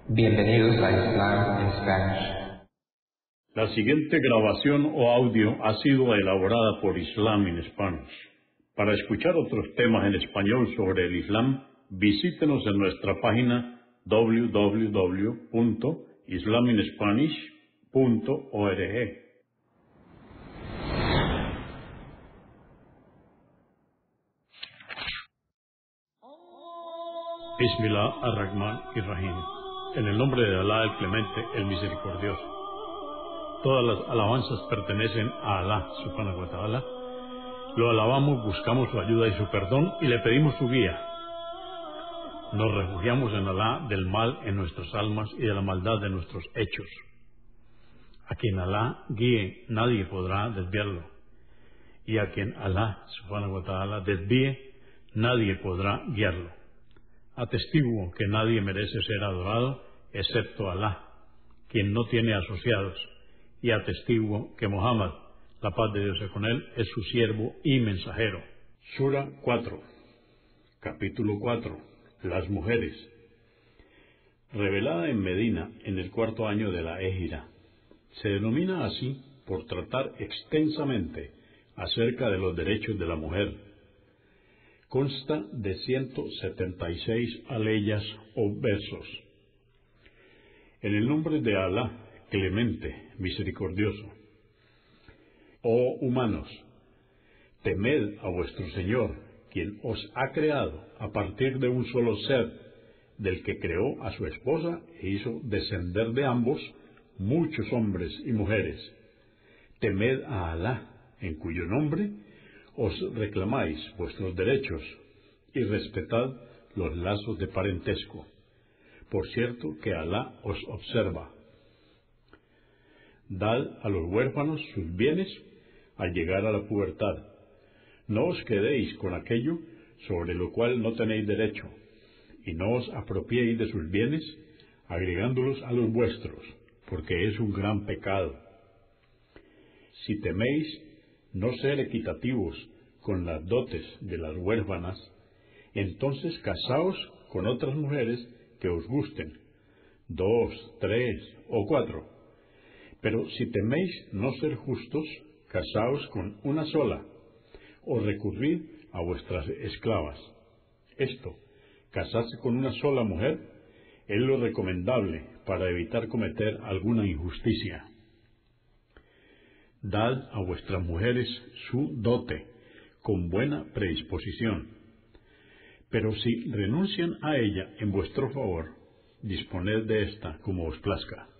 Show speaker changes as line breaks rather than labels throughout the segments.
Bienvenidos a Islam en Spanish.
La siguiente grabación o audio ha sido elaborada por Islam in Spanish. Para escuchar otros temas en español sobre el Islam, visítenos en nuestra página www.islaminspanish.org. Bismillah ar-Rahman ir-Rahim. En el nombre de Alá el Clemente, el Misericordioso. Todas las alabanzas pertenecen a Alá, subhanahu wa ta'ala. Lo alabamos, buscamos su ayuda y su perdón y le pedimos su guía. Nos refugiamos en Alá del mal en nuestras almas y de la maldad de nuestros hechos. A quien Alá guíe, nadie podrá desviarlo. Y a quien Alá, subhanahu wa ta'ala, desvíe, nadie podrá guiarlo. Atestiguo que nadie merece ser adorado excepto Alá, quien no tiene asociados, y atestiguo que Muhammad, la paz de Dios sea con él, es su siervo y mensajero. Sura 4, capítulo 4, las mujeres. Revelada en Medina en el 4º año de la Égira. Se denomina así por tratar extensamente acerca de los derechos de la mujer. Consta de 176 aleyas o versos. En el nombre de Alá, Clemente, Misericordioso. Oh humanos, temed a vuestro Señor, quien os ha creado a partir de un solo ser, del que creó a su esposa e hizo descender de ambos muchos hombres y mujeres. Temed a Alá, en cuyo nombre os reclamáis vuestros derechos, y respetad los lazos de parentesco. Por cierto que Alá os observa. Dad a los huérfanos sus bienes al llegar a la pubertad. No os quedéis con aquello sobre lo cual no tenéis derecho, y no os apropiéis de sus bienes, agregándolos a los vuestros, porque es un gran pecado. Si teméis no ser equitativos con las dotes de las huérfanas, entonces casaos con otras mujeres que os gusten, 2, 3 o 4. Pero si teméis no ser justos, casaos con una sola, o recurrid a vuestras esclavas. Esto, casarse con una sola mujer, es lo recomendable para evitar cometer alguna injusticia. Dad a vuestras mujeres su dote, con buena predisposición. Pero si renuncian a ella en vuestro favor, disponed de ésta como os plazca.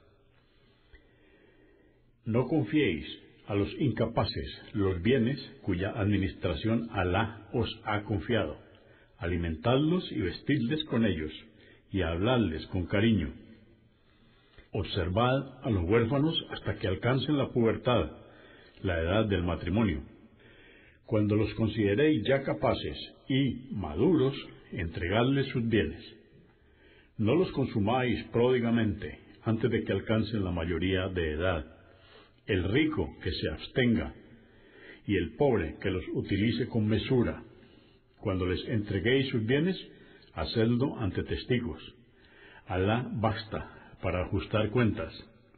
No confiéis a los incapaces los bienes cuya administración Alá os ha confiado. Alimentadlos y vestidles con ellos, y habladles con cariño. Observad a los huérfanos hasta que alcancen la pubertad, la edad del matrimonio. Cuando los consideréis ya capaces y maduros, entregadles sus bienes. No los consumáis pródigamente antes de que alcancen la mayoría de edad. El rico que se abstenga, y el pobre que los utilice con mesura. Cuando les entreguéis sus bienes, hacedlo ante testigos. Alá basta para ajustar cuentas.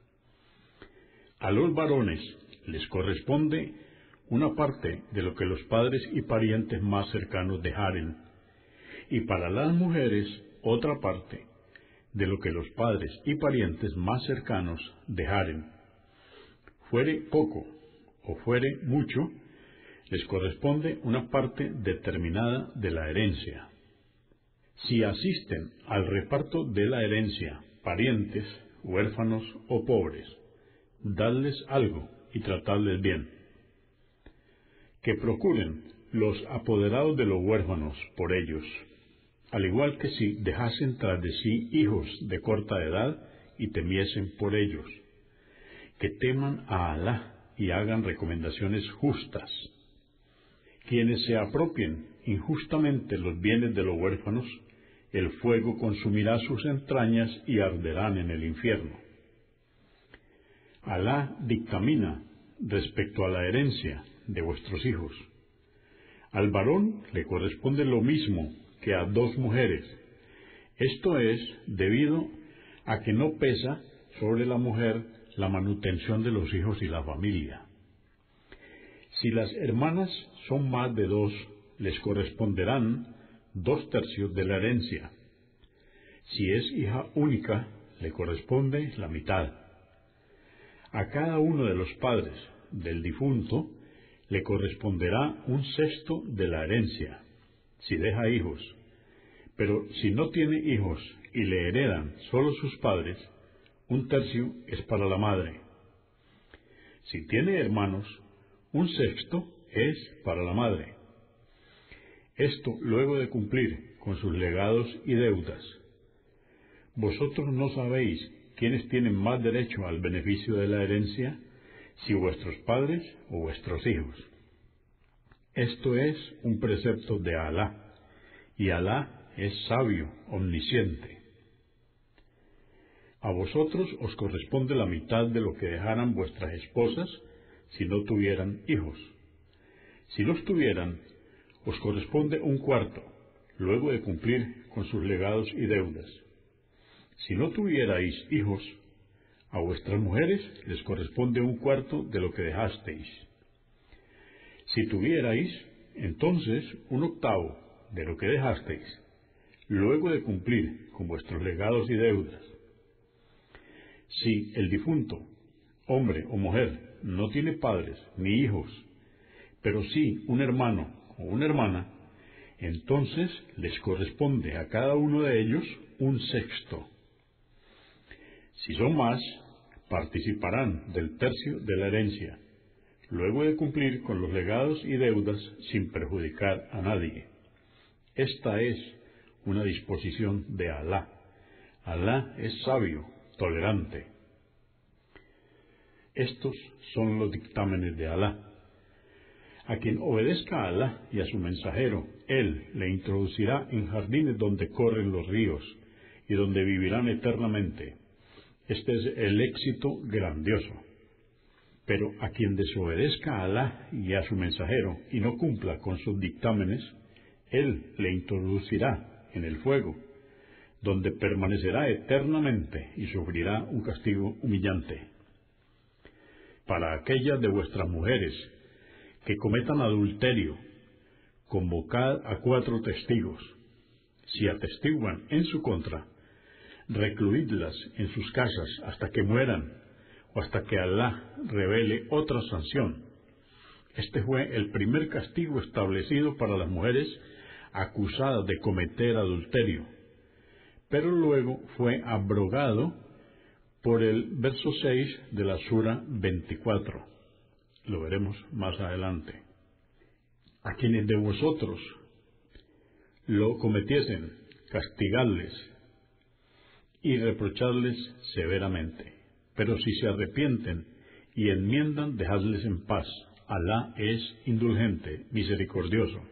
A los varones les corresponde una parte de lo que los padres y parientes más cercanos dejaren, y para las mujeres otra parte de lo que los padres y parientes más cercanos dejaren. Fuere poco o fuere mucho, les corresponde una parte determinada de la herencia. Si asisten al reparto de la herencia parientes, huérfanos o pobres, dadles algo y tratadles bien. Que procuren los apoderados de los huérfanos por ellos, al igual que si dejasen tras de sí hijos de corta edad y temiesen por ellos. Que teman a Alá y hagan recomendaciones justas. Quienes se apropien injustamente los bienes de los huérfanos, el fuego consumirá sus entrañas y arderán en el infierno. Alá dictamina respecto a la herencia de vuestros hijos. Al varón le corresponde lo mismo que a 2 mujeres. Esto es debido a que no pesa sobre la mujer la manutención de los hijos y la familia. Si las hermanas son más de 2, les corresponderán 2/3 de la herencia. Si es hija única, le corresponde la mitad. A cada uno de los padres del difunto le corresponderá 1/6 de la herencia, si deja hijos. Pero si no tiene hijos y le heredan solo sus padres, 1/3 es para la madre. Si tiene hermanos, 1/6 es para la madre. Esto luego de cumplir con sus legados y deudas. ¿Vosotros no sabéis quiénes tienen más derecho al beneficio de la herencia, si vuestros padres o vuestros hijos? Esto es un precepto de Alá, y Alá es sabio, omnisciente. A vosotros os corresponde la mitad de lo que dejaran vuestras esposas si no tuvieran hijos. Si los tuvieran, os corresponde 1/4, luego de cumplir con sus legados y deudas. Si no tuvierais hijos, a vuestras mujeres les corresponde 1/4 de lo que dejasteis. Si tuvierais, entonces 1/8 de lo que dejasteis, luego de cumplir con vuestros legados y deudas. Si el difunto, hombre o mujer, no tiene padres ni hijos, pero sí un hermano o una hermana, entonces les corresponde a cada uno de ellos 1/6. Si son más, participarán del 1/3 de la herencia, luego de cumplir con los legados y deudas sin perjudicar a nadie. Esta es una disposición de Alá. Alá es sabio, tolerante. Estos son los dictámenes de Alá. A quien obedezca a Alá y a su mensajero, Él le introducirá en jardines donde corren los ríos y donde vivirán eternamente. Este es el éxito grandioso. Pero a quien desobedezca a Alá y a su mensajero y no cumpla con sus dictámenes, Él le introducirá en el fuego, donde permanecerá eternamente y sufrirá un castigo humillante. Para aquellas de vuestras mujeres que cometan adulterio, convocad a 4 testigos. Si atestiguan en su contra, recluidlas en sus casas hasta que mueran o hasta que Alá revele otra sanción. Este fue el primer castigo establecido para las mujeres acusadas de cometer adulterio, pero luego fue abrogado por el verso 6 de la Sura 24. Lo veremos más adelante. A quienes de vosotros lo cometiesen, castigadles y reprochadles severamente. Pero si se arrepienten y enmiendan, dejadles en paz. Alá es indulgente, misericordioso.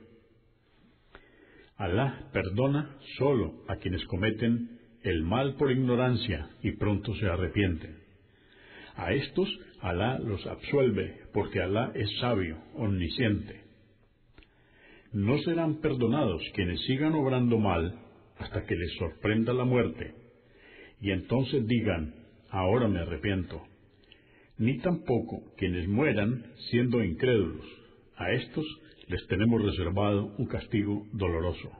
Alá perdona solo a quienes cometen el mal por ignorancia y pronto se arrepienten. A estos Alá los absuelve, porque Alá es sabio, omnisciente. No serán perdonados quienes sigan obrando mal hasta que les sorprenda la muerte, y entonces digan, ahora me arrepiento. Ni tampoco quienes mueran siendo incrédulos. A estos les tenemos reservado un castigo doloroso.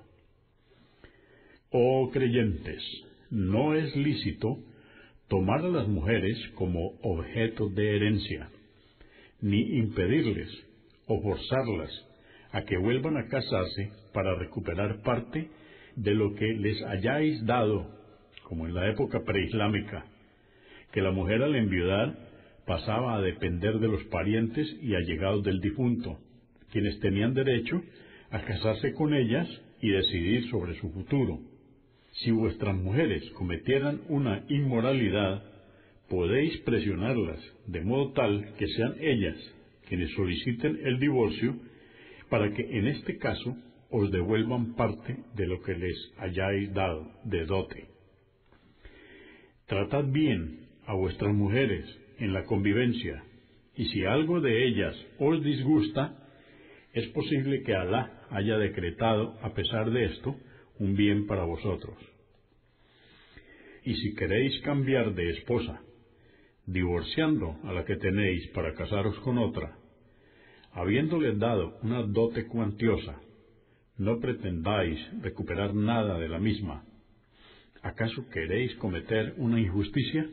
Oh creyentes, no es lícito tomar a las mujeres como objeto de herencia, ni impedirles o forzarlas a que vuelvan a casarse para recuperar parte de lo que les hayáis dado, como en la época preislámica, que la mujer al enviudar pasaba a depender de los parientes y allegados del difunto, quienes tenían derecho a casarse con ellas y decidir sobre su futuro. Si vuestras mujeres cometieran una inmoralidad, podéis presionarlas de modo tal que sean ellas quienes soliciten el divorcio, para que en este caso os devuelvan parte de lo que les hayáis dado de dote. Tratad bien a vuestras mujeres en la convivencia, y si algo de ellas os disgusta, es posible que Alá haya decretado, a pesar de esto, un bien para vosotros. y si queréis cambiar de esposa, divorciando a la que tenéis para casaros con otra, habiéndoles dado una dote cuantiosa, no pretendáis recuperar nada de la misma. ¿Acaso queréis cometer una injusticia?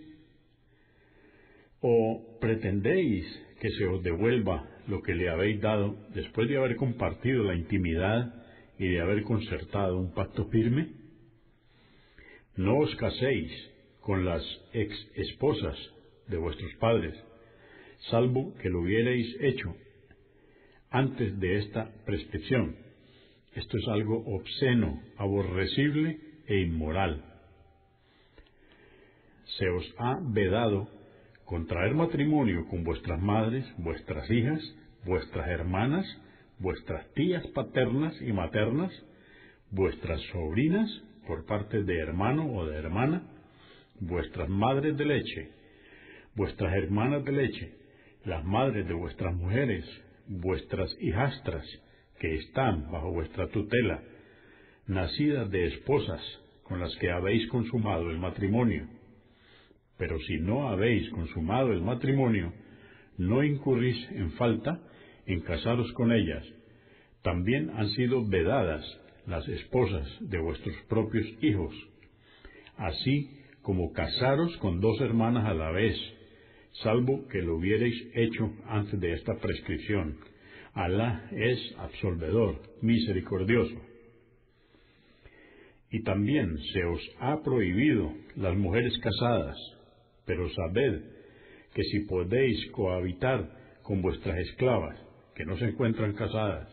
¿O pretendéis que se os devuelva lo que le habéis dado después de haber compartido la intimidad y de haber concertado un pacto firme? No os caséis con las ex esposas de vuestros padres, salvo que lo hubierais hecho antes de esta prescripción. Esto es algo obsceno, aborrecible e inmoral. Se os ha vedado contraer matrimonio con vuestras madres, vuestras hijas, vuestras hermanas, vuestras tías paternas y maternas, vuestras sobrinas por parte de hermano o de hermana, vuestras madres de leche, vuestras hermanas de leche, las madres de vuestras mujeres, vuestras hijastras que están bajo vuestra tutela, nacidas de esposas con las que habéis consumado el matrimonio. Pero si no habéis consumado el matrimonio, no incurrís en falta en casaros con ellas. También han sido vedadas las esposas de vuestros propios hijos, así como casaros con dos hermanas a la vez, salvo que lo hubierais hecho antes de esta prescripción. Alá es absolvedor, misericordioso. Y también se os ha prohibido las mujeres casadas, pero sabed que si podéis cohabitar con vuestras esclavas, que no se encuentran casadas.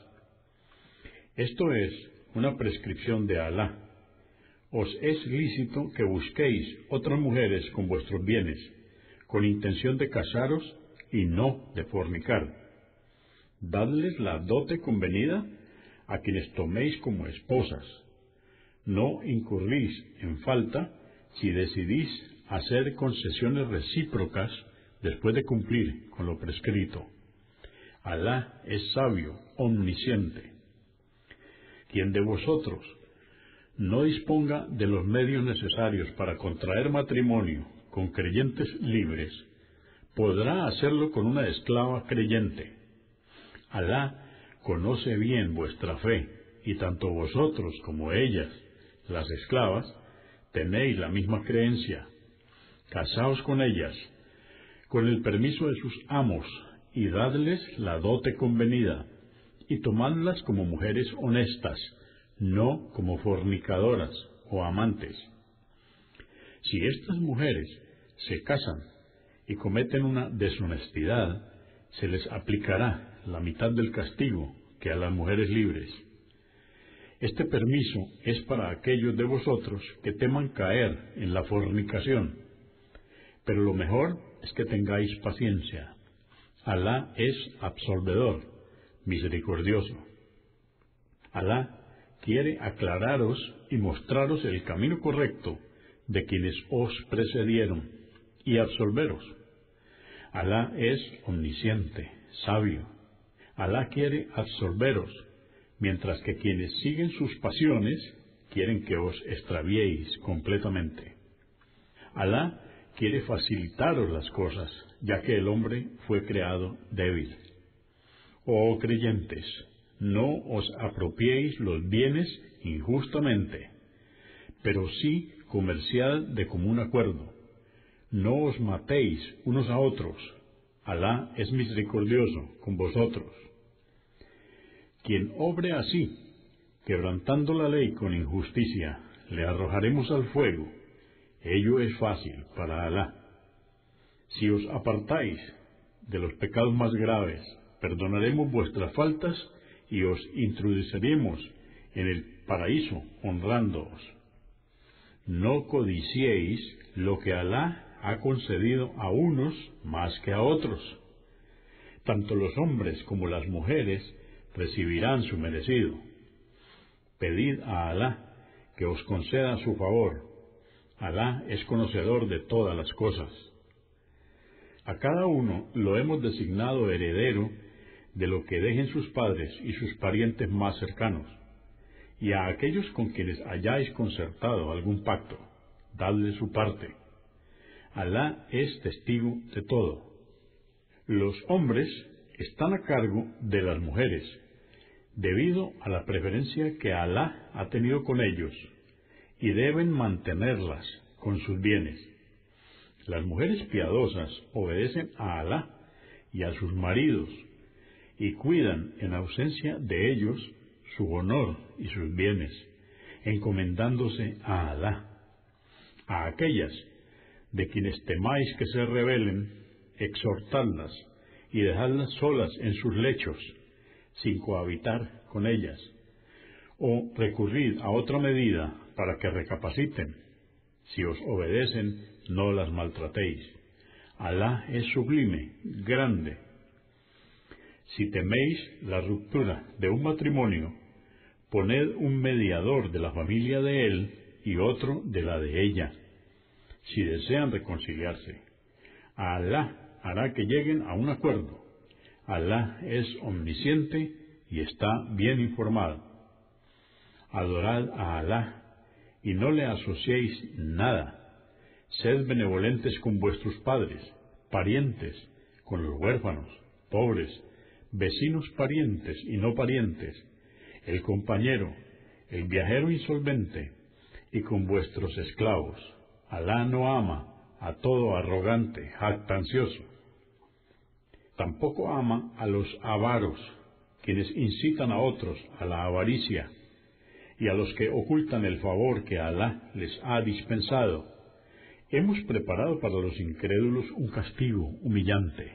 Esto es una prescripción de Alá. Os es lícito que busquéis otras mujeres con vuestros bienes, con intención de casaros y no de fornicar. Dadles la dote convenida a quienes toméis como esposas. No incurrís en falta si decidís hacer concesiones recíprocas después de cumplir con lo prescrito. Alá es sabio, omnisciente. Quien de vosotros no disponga de los medios necesarios para contraer matrimonio con creyentes libres, podrá hacerlo con una esclava creyente. Alá conoce bien vuestra fe, y tanto vosotros como ellas, las esclavas, tenéis la misma creencia. Casaos con ellas, con el permiso de sus amos, y dadles la dote convenida, y tomadlas como mujeres honestas, no como fornicadoras o amantes. Si estas mujeres se casan y cometen una deshonestidad, se les aplicará la mitad del castigo que a las mujeres libres. Este permiso es para aquellos de vosotros que teman caer en la fornicación, pero lo mejor es que tengáis paciencia. Alá es absolvedor, misericordioso. Alá quiere aclararos y mostraros el camino correcto de quienes os precedieron y absolveros. Alá es omnisciente, sabio. Alá quiere absolveros, mientras que quienes siguen sus pasiones quieren que os extraviéis completamente. Alá quiere facilitaros las cosas, ya que el hombre fue creado débil. Oh creyentes, no os apropiéis los bienes injustamente, pero sí comerciad de común acuerdo. No os matéis unos a otros. Alá es misericordioso con vosotros. Quien obre así, quebrantando la ley con injusticia, le arrojaremos al fuego. Ello es fácil para Alá. Si os apartáis de los pecados más graves, perdonaremos vuestras faltas y os introduciremos en el paraíso honrándoos. No codiciéis lo que Alá ha concedido a unos más que a otros. Tanto los hombres como las mujeres recibirán su merecido. Pedid a Alá que os conceda su favor. Alá es conocedor de todas las cosas. A cada uno lo hemos designado heredero de lo que dejen sus padres y sus parientes más cercanos, y a aquellos con quienes hayáis concertado algún pacto. dadle su parte. Alá es testigo de todo. Los hombres están a cargo de las mujeres, debido a la preferencia que Alá ha tenido con ellos, y deben mantenerlas con sus bienes. Las mujeres piadosas obedecen a Alá y a sus maridos, y cuidan en ausencia de ellos su honor y sus bienes, encomendándose a Alá. A aquellas de quienes temáis que se rebelen, exhortadlas y dejadlas solas en sus lechos, sin cohabitar con ellas, o recurrid a otra medida para que recapaciten. Si os obedecen, no las maltratéis. Alá es sublime, grande. Si teméis la ruptura de un matrimonio, poned un mediador de la familia de él y otro de la de ella, si desean reconciliarse. Alá hará que lleguen a un acuerdo. Alá es omnisciente y está bien informado. Adorad a Alá y no le asociéis nada. Sed benevolentes con vuestros padres, parientes, con los huérfanos, pobres, vecinos parientes y no parientes, el compañero, el viajero insolvente, y con vuestros esclavos. Alá no ama a todo arrogante, jactancioso. Tampoco ama a los avaros, quienes incitan a otros a la avaricia, y a los que ocultan el favor que Alá les ha dispensado. Hemos preparado para los incrédulos un castigo humillante.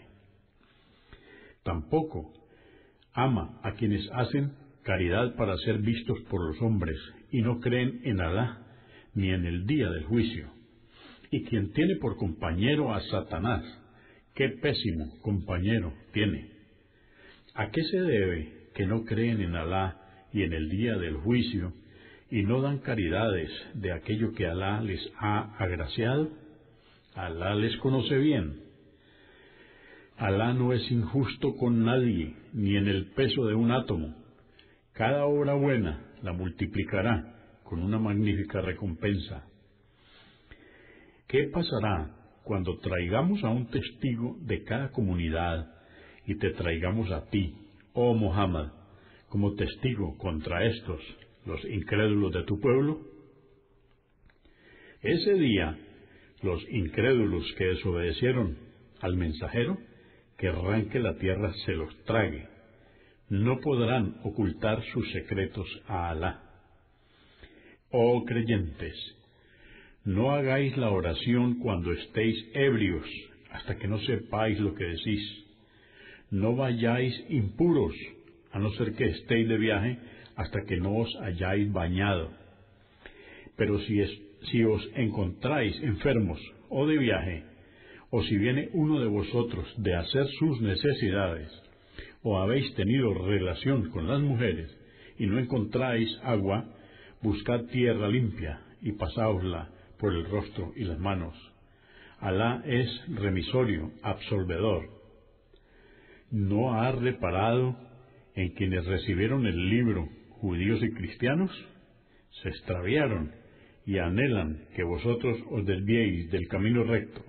Tampoco ama a quienes hacen caridad para ser vistos por los hombres y no creen en Alá ni en el día del juicio. Y quien tiene por compañero a Satanás, qué pésimo compañero tiene. ¿A qué se debe que no creen en Alá y en el día del juicio, y no dan caridades de aquello que Alá les ha agraciado? Alá les conoce bien. Alá no es injusto con nadie, ni en el peso de un átomo. Cada obra buena la multiplicará con una magnífica recompensa. ¿Qué pasará cuando traigamos a un testigo de cada comunidad y te traigamos a ti, oh Muhammad, como testigo contra estos, los incrédulos de tu pueblo? Ese día, los incrédulos que desobedecieron al mensajero, querrán que la tierra se los trague. No podrán ocultar sus secretos a Alá. Oh creyentes, no hagáis la oración cuando estéis ebrios, hasta que no sepáis lo que decís. No vayáis impuros, a no ser que estéis de viaje, hasta que no os hayáis bañado. Pero si os encontráis enfermos o de viaje, o si viene uno de vosotros de hacer sus necesidades, o habéis tenido relación con las mujeres, y no encontráis agua, buscad tierra limpia y pasáosla por el rostro y las manos. Alá es remisorio, absolvedor. ¿No ha reparado en quienes recibieron el libro, judíos y cristianos? Se extraviaron y anhelan que vosotros os desviéis del camino recto.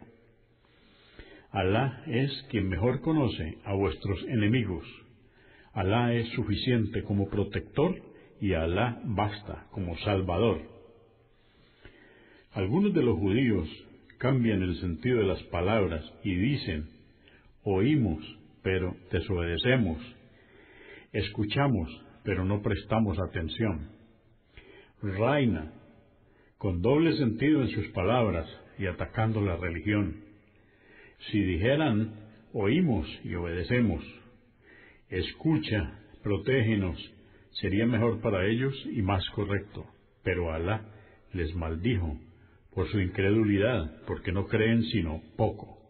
Alá es quien mejor conoce a vuestros enemigos. Alá es suficiente como protector y Alá basta como salvador. Algunos de los judíos cambian el sentido de las palabras y dicen: oímos, pero desobedecemos; escuchamos, pero no prestamos atención. Raina, con doble sentido en sus palabras y atacando la religión. Si dijeran: oímos y obedecemos; escucha, protégenos, sería mejor para ellos y más correcto. Pero Alá les maldijo por su incredulidad, porque no creen sino poco.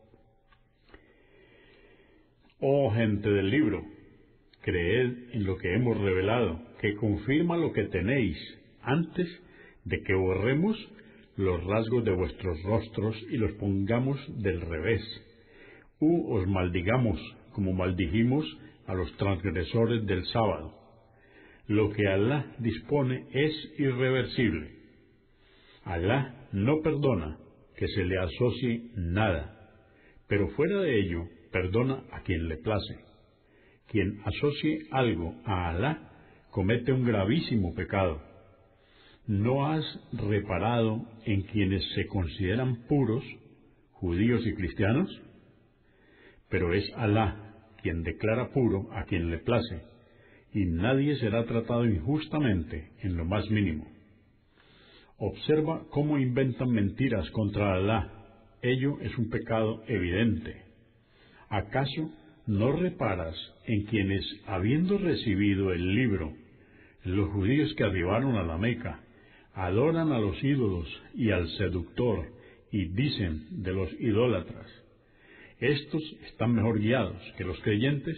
Oh gente del libro, creed en lo que hemos revelado, que confirma lo que tenéis, antes de que borremos los rasgos de vuestros rostros y los pongamos del revés, os maldigamos como maldijimos a los transgresores del sábado. Lo que Alá dispone es irreversible. Alá no perdona que se le asocie nada, pero fuera de ello perdona a quien le place. Quien asocie algo a Alá comete un gravísimo pecado. ¿No has reparado en quienes se consideran puros, judíos y cristianos? Pero es Alá quien declara puro a quien le place, y nadie será tratado injustamente en lo más mínimo. Observa cómo inventan mentiras contra Alá. Ello es un pecado evidente. ¿Acaso no reparas en quienes, habiendo recibido el libro, los judíos que arribaron a la Meca, adoran a los ídolos y al seductor, y dicen de los idólatras: estos están mejor guiados que los creyentes?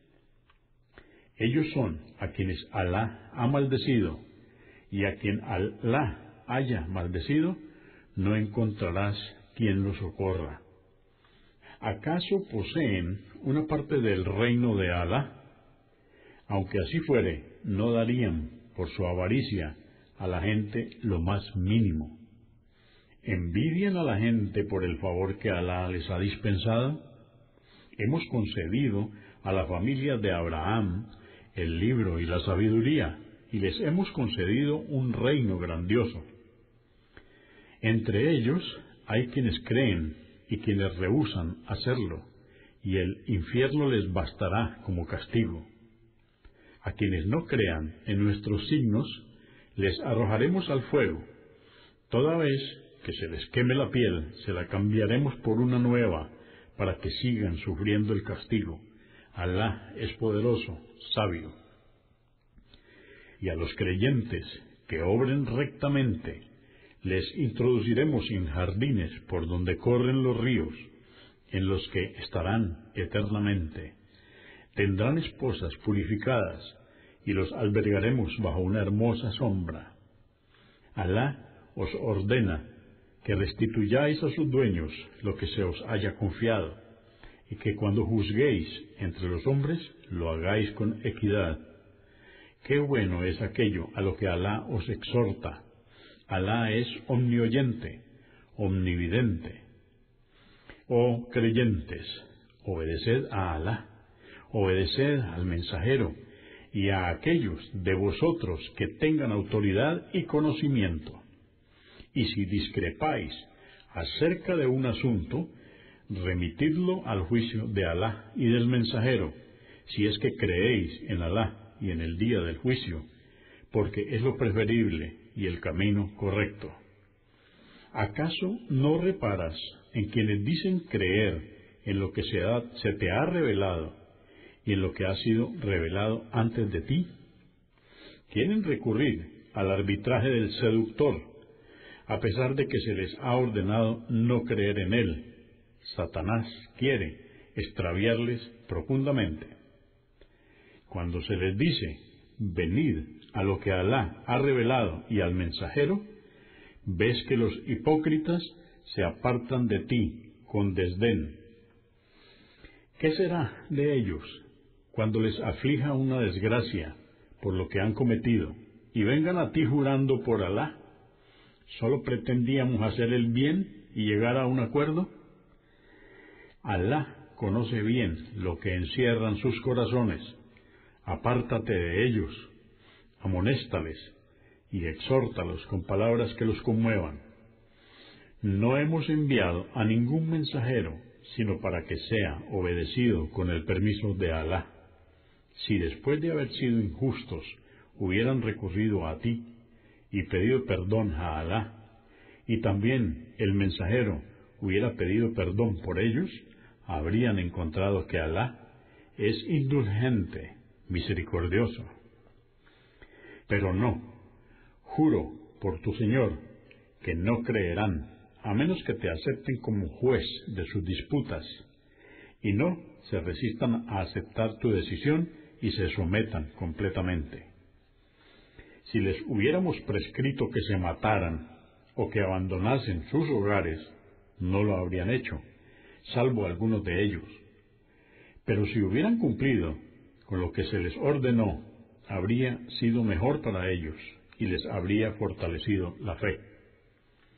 Ellos son a quienes Alá ha maldecido, y a quien Alá haya maldecido, no encontrarás quien lo socorra. ¿Acaso poseen una parte del reino de Alá? Aunque así fuere, no darían por su avaricia a la gente lo más mínimo. ¿Envidian a la gente por el favor que Alá les ha dispensado? Hemos concedido a la familia de Abraham el libro y la sabiduría, y les hemos concedido un reino grandioso. Entre ellos hay quienes creen y quienes rehúsan hacerlo, y el infierno les bastará como castigo. A quienes no crean en nuestros signos, les arrojaremos al fuego. Toda vez que se les queme la piel, se la cambiaremos por una nueva, para que sigan sufriendo el castigo. Alá es poderoso, sabio. Y a los creyentes que obren rectamente, les introduciremos en jardines por donde corren los ríos, en los que estarán eternamente. Tendrán esposas purificadas, y los albergaremos bajo una hermosa sombra. Alá os ordena que restituyáis a sus dueños lo que se os haya confiado, y que cuando juzguéis entre los hombres, lo hagáis con equidad. Qué bueno es aquello a lo que Alá os exhorta. Alá es omnioyente, omnividente. Oh creyentes, obedeced a Alá, obedeced al mensajero, y a aquellos de vosotros que tengan autoridad y conocimiento. Y si discrepáis acerca de un asunto, remitidlo al juicio de Alá y del mensajero, si es que creéis en Alá y en el día del juicio, porque es lo preferible y el camino correcto. ¿Acaso no reparas en quienes dicen creer en lo que se te ha revelado y en lo que ha sido revelado antes de ti? Quieren recurrir al arbitraje del seductor, a pesar de que se les ha ordenado no creer en él. Satanás quiere extraviarles profundamente. Cuando se les dice: venid a lo que Alá ha revelado y al mensajero, ves que los hipócritas se apartan de ti con desdén. ¿Qué será de ellos cuando les aflija una desgracia por lo que han cometido y vengan a ti jurando por Alá? ¿Solo pretendíamos hacer el bien y llegar a un acuerdo? Alá conoce bien lo que encierran sus corazones. Apártate de ellos, amonéstales y exhórtalos con palabras que los conmuevan. No hemos enviado a ningún mensajero sino para que sea obedecido con el permiso de Alá. Si después de haber sido injustos hubieran recurrido a ti y pedido perdón a Alá, y también el mensajero hubiera pedido perdón por ellos, habrían encontrado que Alá es indulgente, misericordioso. Pero no, juro por tu Señor, que no creerán, a menos que te acepten como juez de sus disputas, y no se resistan a aceptar tu decisión y se sometan completamente. Si les hubiéramos prescrito que se mataran o que abandonasen sus hogares, no lo habrían hecho, salvo algunos de ellos. Pero si hubieran cumplido con lo que se les ordenó, habría sido mejor para ellos y les habría fortalecido la fe.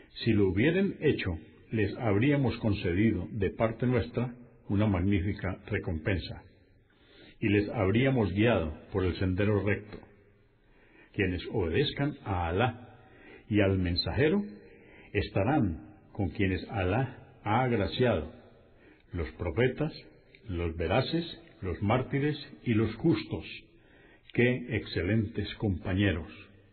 Si lo hubieran hecho, les habríamos concedido de parte nuestra una magnífica recompensa, y les habríamos guiado por el sendero recto. Quienes obedezcan a Alá y al mensajero estarán con quienes Alá ha agraciado, los profetas, los veraces, los mártires y los justos. ¡Qué excelentes compañeros!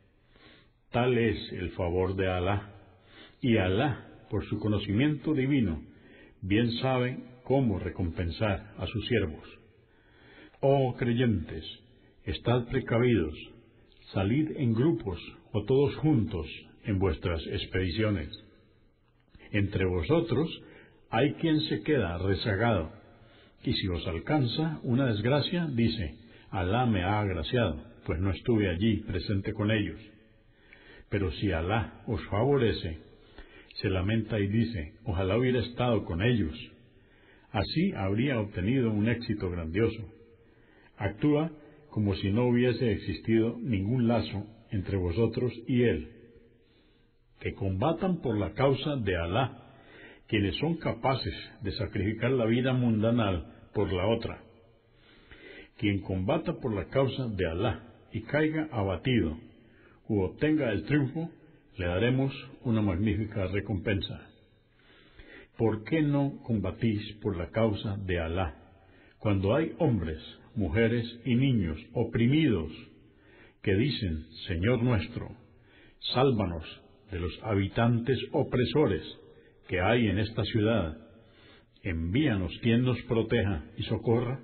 Tal es el favor de Alá, y Alá, por su conocimiento divino, bien sabe cómo recompensar a sus siervos. Oh creyentes, estad precavidos, salid en grupos o todos juntos en vuestras expediciones. Entre vosotros hay quien se queda rezagado, y si os alcanza una desgracia, dice: Alá me ha agraciado, pues no estuve allí presente con ellos. Pero si Alá os favorece, se lamenta y dice: ojalá hubiera estado con ellos. Así habría obtenido un éxito grandioso. Actúa como si no hubiese existido ningún lazo entre vosotros y él. Que combatan por la causa de Alá quienes son capaces de sacrificar la vida mundanal por la otra. Quien combata por la causa de Alá y caiga abatido u obtenga el triunfo, le daremos una magnífica recompensa. ¿Por qué no combatís por la causa de Alá, cuando hay hombres, mujeres y niños oprimidos que dicen: Señor nuestro, sálvanos de los habitantes opresores que hay en esta ciudad, envíanos quien nos proteja y socorra?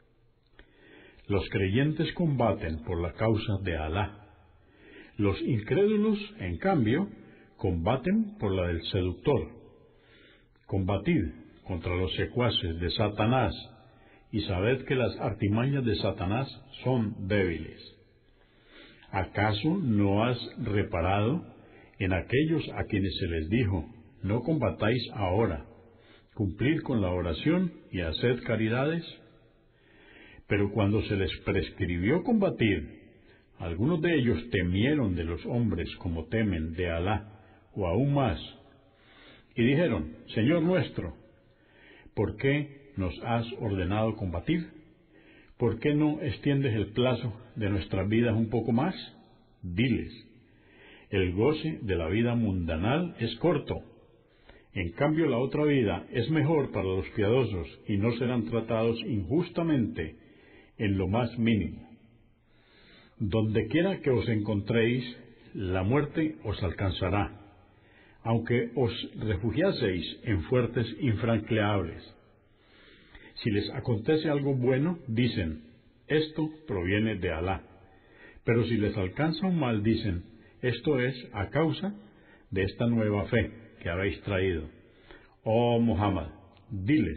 Los creyentes combaten por la causa de Alá. Los incrédulos, en cambio, combaten por la del seductor. Combatid contra los secuaces de Satanás, y sabed que las artimañas de Satanás son débiles. ¿Acaso no has reparado en aquellos a quienes se les dijo: no combatáis ahora, cumplid con la oración y haced caridades? Pero cuando se les prescribió combatir, algunos de ellos temieron de los hombres como temen de Alá, o aún más, y dijeron: Señor nuestro, ¿por qué nos has ordenado combatir? ¿Por qué no extiendes el plazo de nuestras vidas un poco más? Diles: el goce de la vida mundanal es corto. En cambio, la otra vida es mejor para los piadosos y no serán tratados injustamente en lo más mínimo. Dondequiera que os encontréis, la muerte os alcanzará, aunque os refugiaseis en fuertes infranqueables. Si les acontece algo bueno, dicen: esto proviene de Alá. Pero si les alcanza un mal, dicen: esto es a causa de esta nueva fe que habéis traído. Oh Muhammad, diles: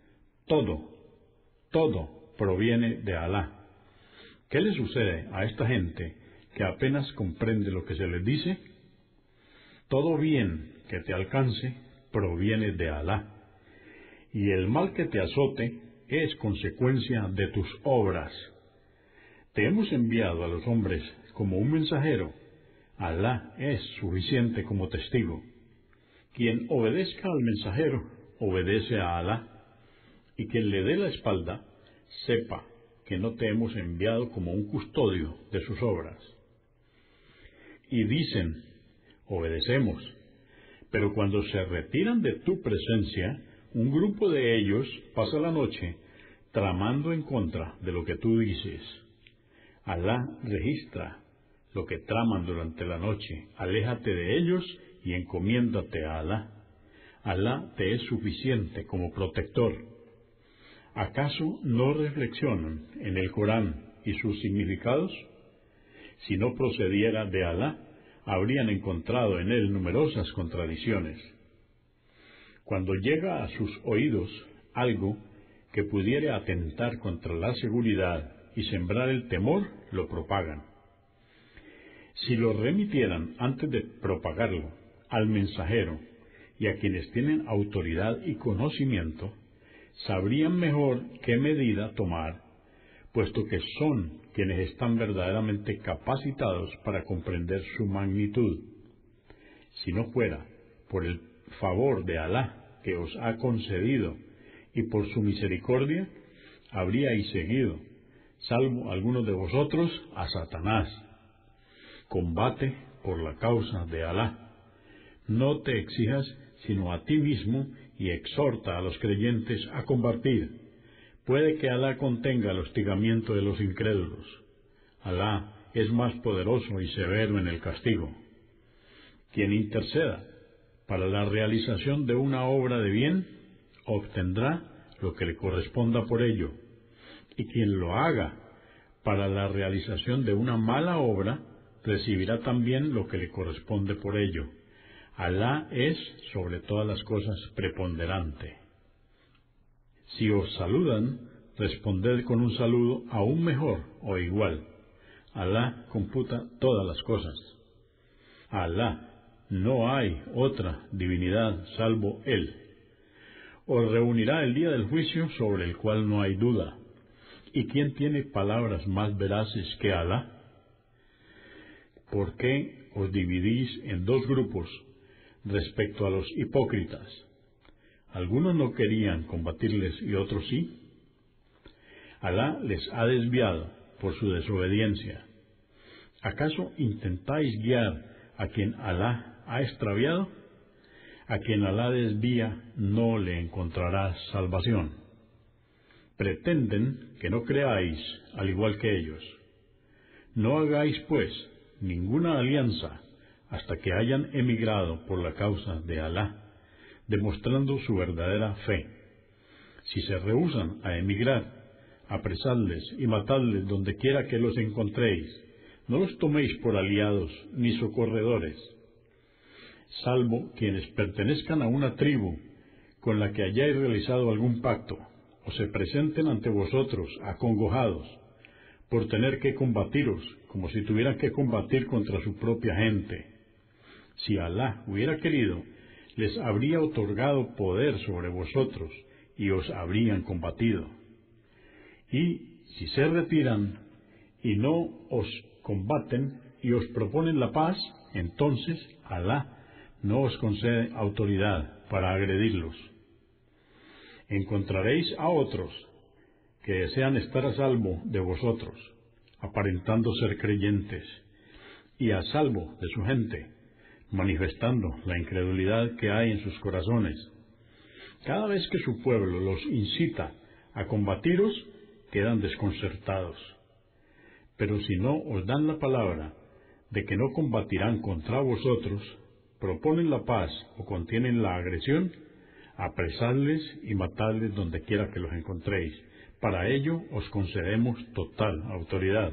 todo proviene de Alá. ¿Qué le sucede a esta gente que apenas comprende lo que se les dice? Todo bien que te alcance proviene de Alá, y el mal que te azote es consecuencia de tus obras. Te hemos enviado a los hombres como un mensajero. Alá es suficiente como testigo. Quien obedezca al mensajero, obedece a Alá, y quien le dé la espalda, sepa que no te hemos enviado como un custodio de sus obras. Y dicen: obedecemos, pero cuando se retiran de tu presencia, un grupo de ellos pasa la noche tramando en contra de lo que tú dices. Alá registra lo que traman durante la noche. Aléjate de ellos y encomiéndate a Alá. Alá te es suficiente como protector. ¿Acaso no reflexionan en el Corán y sus significados? Si no procediera de Alá, habrían encontrado en él numerosas contradicciones. Cuando llega a sus oídos algo que pudiere atentar contra la seguridad y sembrar el temor, lo propagan. Si lo remitieran antes de propagarlo al mensajero y a quienes tienen autoridad y conocimiento, sabrían mejor qué medida tomar, puesto que son quienes están verdaderamente capacitados para comprender su magnitud. Si no fuera por el favor de Alá que os ha concedido y por su misericordia, habríais seguido, salvo algunos de vosotros, a Satanás. Combate por la causa de Alá. No te exijas sino a ti mismo y exhorta a los creyentes a combatir. Puede que Alá contenga el hostigamiento de los incrédulos. Alá es más poderoso y severo en el castigo. Quien interceda para la realización de una obra de bien, obtendrá lo que le corresponda por ello. Y quien lo haga para la realización de una mala obra, recibirá también lo que le corresponde por ello. Alá es, sobre todas las cosas, preponderante. Si os saludan, responded con un saludo aún mejor o igual. Alá computa todas las cosas. Alá, no hay otra divinidad salvo Él. Os reunirá el día del juicio sobre el cual no hay duda. ¿Y quién tiene palabras más veraces que Alá? ¿Por qué os dividís en dos grupos respecto a los hipócritas? Algunos no querían combatirles y otros sí. Alá les ha desviado por su desobediencia. ¿Acaso intentáis guiar a quien Alá ha extraviado? A quien Alá desvía no le encontrará salvación. Pretenden que no creáis al igual que ellos. No hagáis, pues, ninguna alianza hasta que hayan emigrado por la causa de Alá, demostrando su verdadera fe. Si se rehúsan a emigrar, apresadles y matadles donde quiera que los encontréis. No los toméis por aliados ni socorredores, salvo quienes pertenezcan a una tribu con la que hayáis realizado algún pacto, o se presenten ante vosotros acongojados por tener que combatiros, como si tuvieran que combatir contra su propia gente. Si Alá hubiera querido, les habría otorgado poder sobre vosotros y os habrían combatido. Y si se retiran y no os combaten y os proponen la paz, entonces Alá no os concede autoridad para agredirlos. Encontraréis a otros que desean estar a salvo de vosotros, aparentando ser creyentes, y a salvo de su gente, manifestando la incredulidad que hay en sus corazones. Cada vez que su pueblo los incita a combatiros, quedan desconcertados. Pero si no os dan la palabra de que no combatirán contra vosotros, proponen la paz o contienen la agresión, apresadles y matadles donde quiera que los encontréis. Para ello os concedemos total autoridad.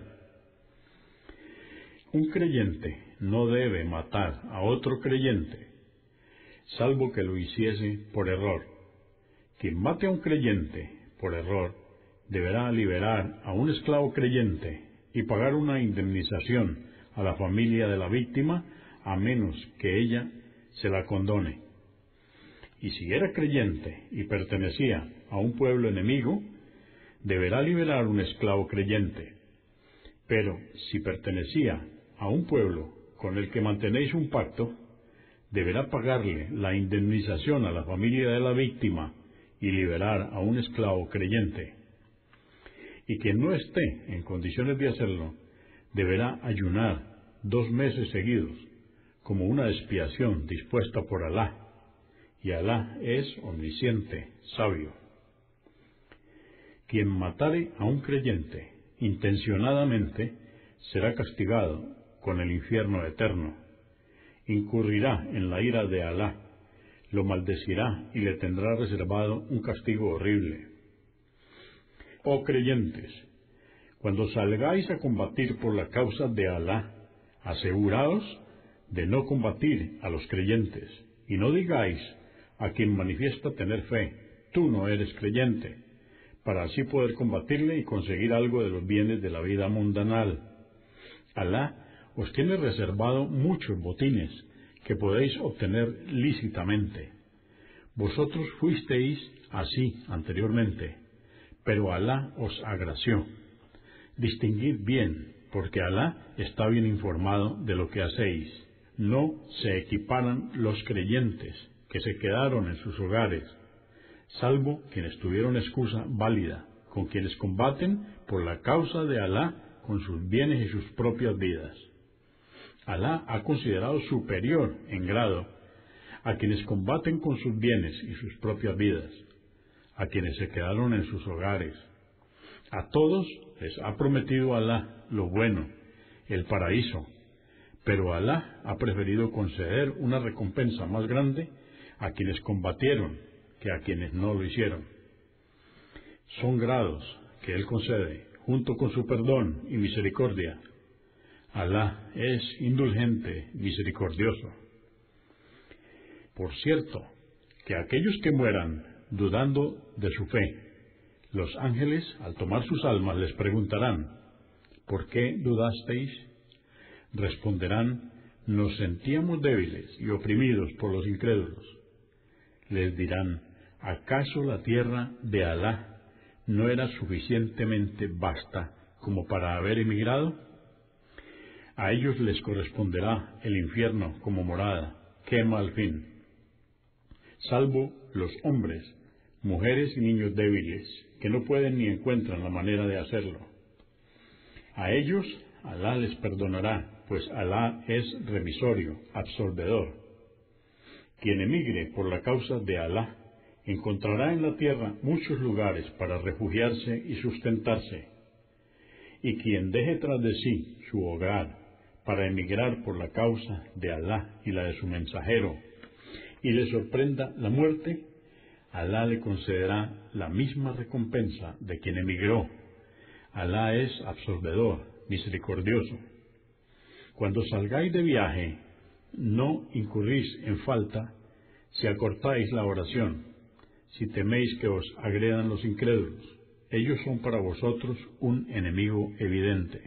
Un creyente no debe matar a otro creyente, salvo que lo hiciese por error. Quien mate a un creyente por error deberá liberar a un esclavo creyente y pagar una indemnización a la familia de la víctima, a menos que ella se la condone. Y si era creyente y pertenecía a un pueblo enemigo, deberá liberar un esclavo creyente. Pero si pertenecía a un pueblo con el que mantenéis un pacto, deberá pagarle la indemnización a la familia de la víctima y liberar a un esclavo creyente. Y quien no esté en condiciones de hacerlo, deberá ayunar 2 meses seguidos, como una expiación dispuesta por Alá, y Alá es omnisciente, sabio. Quien matare a un creyente intencionadamente será castigado con el infierno eterno. Incurrirá en la ira de Alá, lo maldecirá y le tendrá reservado un castigo horrible. Oh creyentes, cuando salgáis a combatir por la causa de Alá, aseguraos de no combatir a los creyentes, y no digáis a quien manifiesta tener fe, tú no eres creyente, para así poder combatirle y conseguir algo de los bienes de la vida mundanal. Alá os tiene reservado muchos botines que podéis obtener lícitamente. Vosotros fuisteis así anteriormente, pero Alá os agració. Distinguid bien, porque Alá está bien informado de lo que hacéis. no se equiparan los creyentes que se quedaron en sus hogares, salvo quienes tuvieron excusa válida, con quienes combaten por la causa de Alá con sus bienes y sus propias vidas. Alá ha considerado superior en grado a quienes combaten con sus bienes y sus propias vidas, a quienes se quedaron en sus hogares. A todos les ha prometido Alá lo bueno, el paraíso, pero Alá ha preferido conceder una recompensa más grande a quienes combatieron que a quienes no lo hicieron. Son grados que Él concede, junto con su perdón y misericordia. Alá es indulgente, misericordioso. Por cierto, que aquellos que mueran dudando de su fe, los ángeles, al tomar sus almas, les preguntarán: ¿por qué dudasteis? Responderán: nos sentíamos débiles y oprimidos por los incrédulos. Les dirán: ¿acaso la tierra de Alá no era suficientemente vasta como para haber emigrado? A ellos les corresponderá el infierno como morada, quema al fin. Salvo los hombres, mujeres y niños débiles, que no pueden ni encuentran la manera de hacerlo. A ellos Alá les perdonará, pues Alá es remisorio, absolvedor. Quien emigre por la causa de Alá encontrará en la tierra muchos lugares para refugiarse y sustentarse. Y quien deje tras de sí su hogar para emigrar por la causa de Alá y la de su mensajero, y le sorprenda la muerte, Alá le concederá la misma recompensa de quien emigró. Alá es absolvedor, misericordioso. Cuando salgáis de viaje, no incurrís en falta si acortáis la oración, si teméis que os agredan los incrédulos. Ellos son para vosotros un enemigo evidente.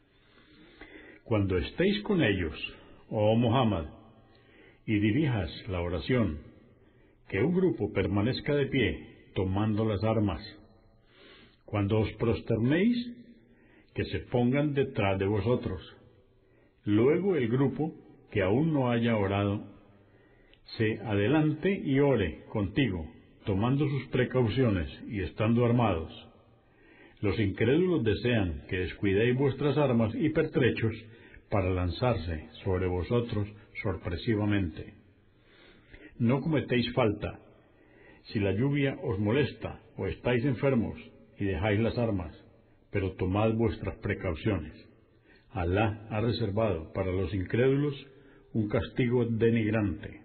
Cuando estéis con ellos, oh Muhammad, y dirijas la oración, que un grupo permanezca de pie, tomando las armas. Cuando os prosternéis, que se pongan detrás de vosotros. Luego el grupo, que aún no haya orado, se adelante y ore contigo, tomando sus precauciones y estando armados. Los incrédulos desean que descuidéis vuestras armas y pertrechos para lanzarse sobre vosotros sorpresivamente. No cometéis falta si la lluvia os molesta o estáis enfermos y dejáis las armas, pero tomad vuestras precauciones. Alá ha reservado para los incrédulos un castigo denigrante.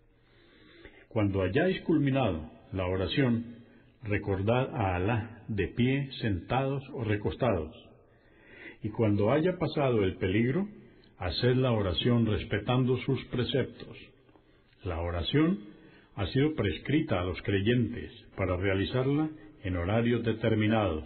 Cuando hayáis culminado la oración, recordad a Alá de pie, sentados o recostados. Y cuando haya pasado el peligro, haced la oración respetando sus preceptos. La oración ha sido prescrita a los creyentes para realizarla en horarios determinados.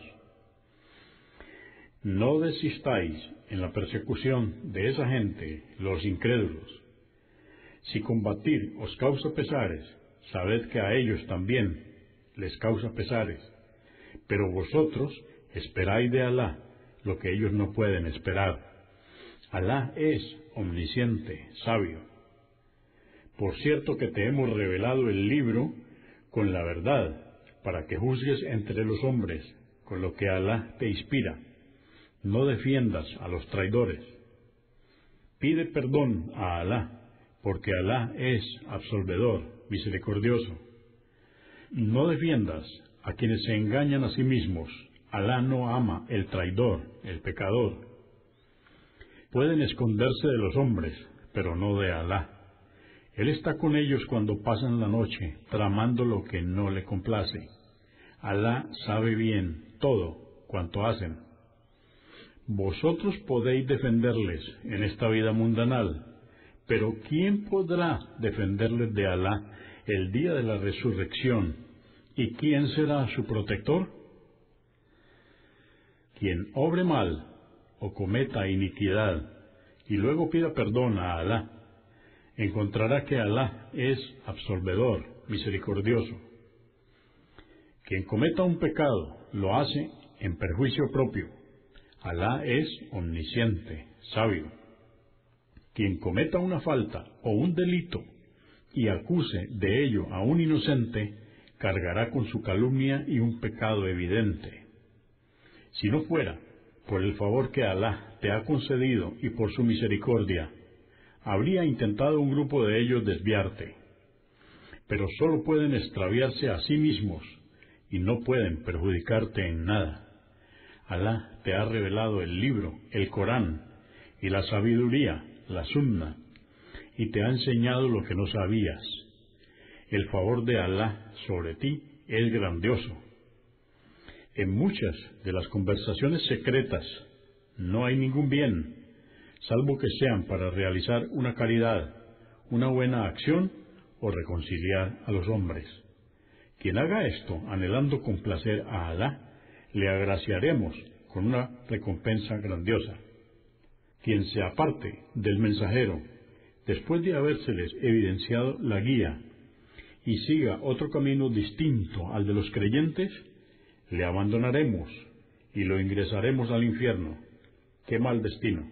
No desistáis en la persecución de esa gente, los incrédulos. Si combatir os causa pesares, sabed que a ellos también les causa pesares, pero vosotros esperáis de Alá lo que ellos no pueden esperar. Alá es omnisciente, sabio. Por cierto que te hemos revelado el libro con la verdad, para que juzgues entre los hombres con lo que Alá te inspira. No defiendas a los traidores. Pide perdón a Alá, porque Alá es absolvedor, misericordioso. No defiendas a quienes se engañan a sí mismos. Alá no ama el traidor, el pecador. Pueden esconderse de los hombres, pero no de Alá. Él está con ellos cuando pasan la noche, tramando lo que no le complace. Alá sabe bien todo cuanto hacen. Vosotros podéis defenderles en esta vida mundanal, pero ¿quién podrá defenderles de Alá el día de la resurrección? ¿Y quién será su protector? Quien obre mal o cometa iniquidad y luego pida perdón a Alá, encontrará que Alá es absolvedor, misericordioso. Quien cometa un pecado lo hace en perjuicio propio. Alá es omnisciente, sabio. Quien cometa una falta o un delito y acuse de ello a un inocente, cargará con su calumnia y un pecado evidente. Si no fuera por el favor que Alá te ha concedido y por su misericordia, habría intentado un grupo de ellos desviarte, pero solo pueden extraviarse a sí mismos y no pueden perjudicarte en nada. Alá te ha revelado el libro, el Corán, y la sabiduría, la Sunna, y te ha enseñado lo que no sabías. El favor de Alá sobre ti es grandioso. En muchas de las conversaciones secretas no hay ningún bien, salvo que sean para realizar una caridad, una buena acción o reconciliar a los hombres. Quien haga esto anhelando complacer a Alá, le agraciaremos con una recompensa grandiosa. Quien se aparte del mensajero, después de habérseles evidenciado la guía, y siga otro camino distinto al de los creyentes, le abandonaremos y lo ingresaremos al infierno. ¡Qué mal destino!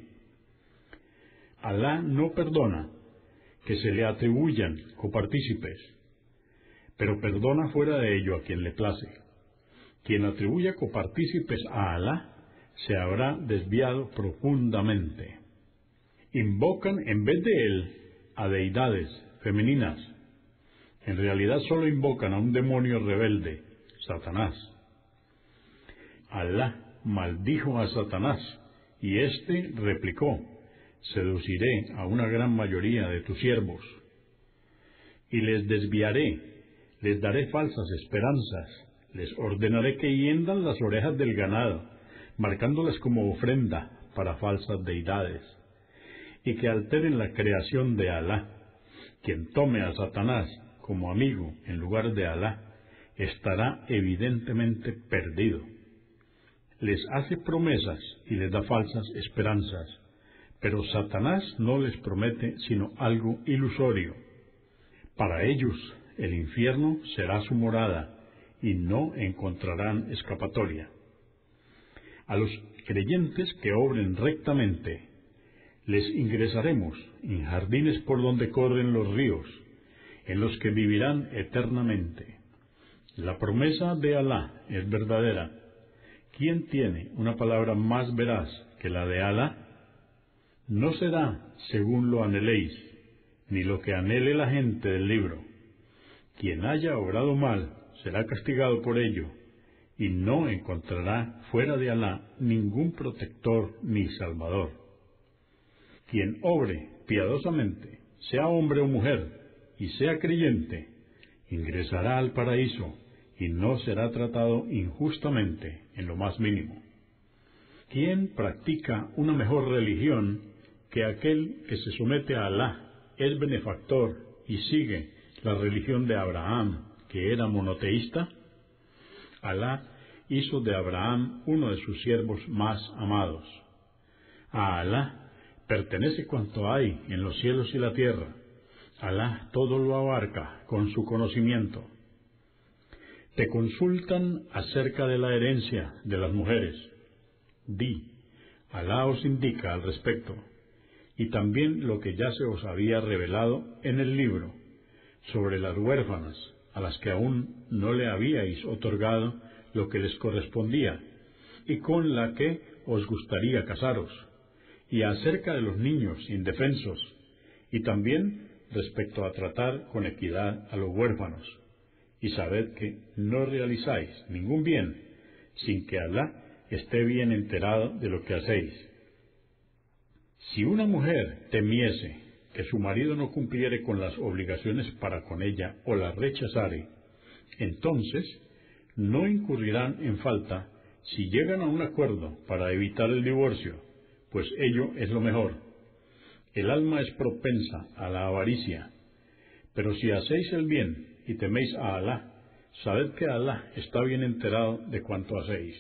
Alá no perdona que se le atribuyan copartícipes, pero perdona fuera de ello a quien le place. Quien atribuya copartícipes a Alá se habrá desviado profundamente. Invocan en vez de él a deidades femeninas. En realidad solo invocan a un demonio rebelde, Satanás. Alá maldijo a Satanás, y éste replicó: seduciré a una gran mayoría de tus siervos, y les desviaré, les daré falsas esperanzas, les ordenaré que hiendan las orejas del ganado, marcándolas como ofrenda para falsas deidades, y que alteren la creación de Alá. Quien tome a Satanás como amigo en lugar de Alá, estará evidentemente perdido. Les hace promesas y les da falsas esperanzas, pero Satanás no les promete sino algo ilusorio. Para ellos el infierno será su morada y no encontrarán escapatoria. A los creyentes que obren rectamente, les ingresaremos en jardines por donde corren los ríos, en los que vivirán eternamente. La promesa de Alá es verdadera. ¿Quién tiene una palabra más veraz que la de Alá? No será según lo anheléis, ni lo que anhele la gente del libro. Quien haya obrado mal será castigado por ello, y no encontrará fuera de Alá ningún protector ni salvador. Quien obre piadosamente, sea hombre o mujer, y sea creyente, ingresará al paraíso y no será tratado injustamente en lo más mínimo. ¿Quién practica una mejor religión que aquel que se somete a Alá, es benefactor y sigue la religión de Abraham, que era monoteísta? Alá hizo de Abraham uno de sus siervos más amados. A Alá pertenece cuanto hay en los cielos y la tierra. Alá todo lo abarca con su conocimiento. Te consultan acerca de la herencia de las mujeres. Di, Alá os indica al respecto, y también lo que ya se os había revelado en el libro, sobre las huérfanas, a las que aún no le habíais otorgado lo que les correspondía, y con la que os gustaría casaros, y acerca de los niños indefensos, y también respecto a tratar con equidad a los huérfanos, y sabed que no realizáis ningún bien sin que Alá esté bien enterado de lo que hacéis. Si una mujer temiese que su marido no cumpliere con las obligaciones para con ella o la rechazare, entonces no incurrirán en falta si llegan a un acuerdo para evitar el divorcio, pues ello es lo mejor. El alma es propensa a la avaricia, pero si hacéis el bien y teméis a Alá, sabed que Alá está bien enterado de cuanto hacéis.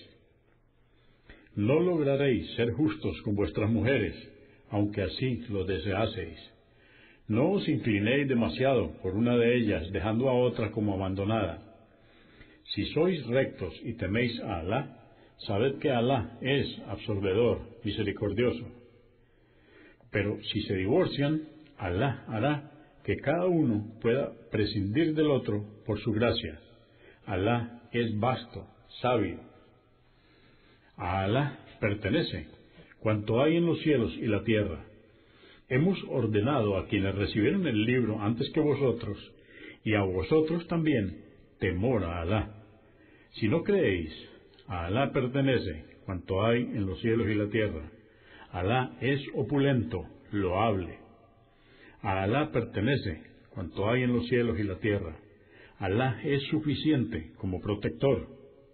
No lograréis ser justos con vuestras mujeres, aunque así lo deseaseis. No os inclinéis demasiado por una de ellas, dejando a otra como abandonada. Si sois rectos y teméis a Alá, sabed que Alá es absorbedor, misericordioso. Pero si se divorcian, Alá hará que cada uno pueda prescindir del otro por su gracia. Alá es vasto, sabio. A Alá pertenece cuanto hay en los cielos y la tierra. Hemos ordenado a quienes recibieron el libro antes que vosotros, y a vosotros también, temor a Alá. Si no creéis, a Alá pertenece cuanto hay en los cielos y la tierra. Alá es opulento, loable. A Alá pertenece cuanto hay en los cielos y la tierra. Alá es suficiente como protector.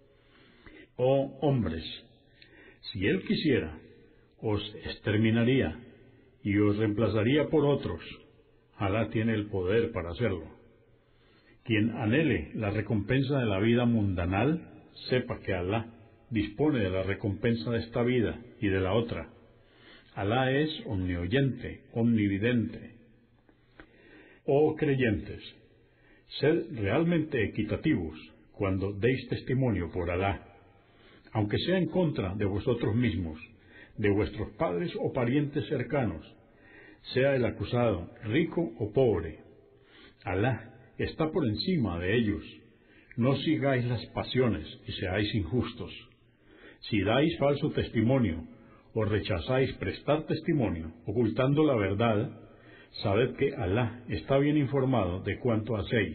Oh hombres, si Él quisiera, os exterminaría y os reemplazaría por otros. Alá tiene el poder para hacerlo. Quien anhele la recompensa de la vida mundanal, sepa que Alá dispone de la recompensa de esta vida y de la otra. Alá es omnioyente, omnividente. Oh creyentes, sed realmente equitativos cuando deis testimonio por Alá, aunque sea en contra de vosotros mismos, de vuestros padres o parientes cercanos, sea el acusado rico o pobre. Alá está por encima de ellos. No sigáis las pasiones y seáis injustos. Si dais falso testimonio o rechazáis prestar testimonio, ocultando la verdad, sabed que Alá está bien informado de cuanto hacéis.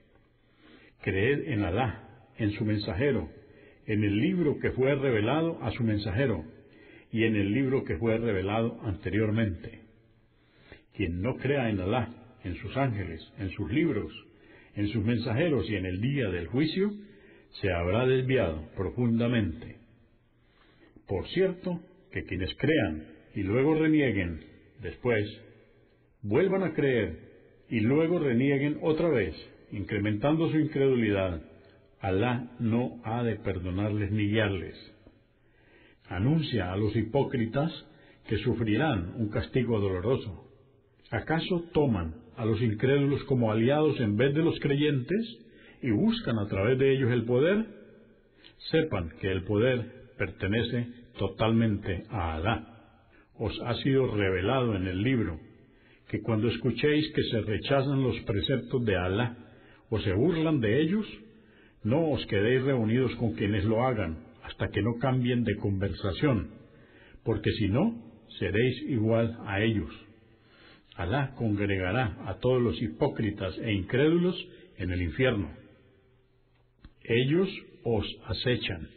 Creed en Alá, en su mensajero, en el libro que fue revelado a su mensajero, y en el libro que fue revelado anteriormente. Quien no crea en Alá, en sus ángeles, en sus libros, en sus mensajeros y en el día del juicio, se habrá desviado profundamente. Por cierto, que quienes crean y luego renieguen, después, vuelvan a creer y luego renieguen otra vez, incrementando su incredulidad, Alá no ha de perdonarles ni guiarles. Anuncia a los hipócritas que sufrirán un castigo doloroso. ¿Acaso toman a los incrédulos como aliados en vez de los creyentes y buscan a través de ellos el poder? Sepan que el poder pertenece totalmente a Alá. Os ha sido revelado en el libro que cuando escuchéis que se rechazan los preceptos de Alá o se burlan de ellos, no os quedéis reunidos con quienes lo hagan hasta que no cambien de conversación, porque si no, seréis igual a ellos. Alá congregará a todos los hipócritas e incrédulos en el infierno. Ellos os acechan.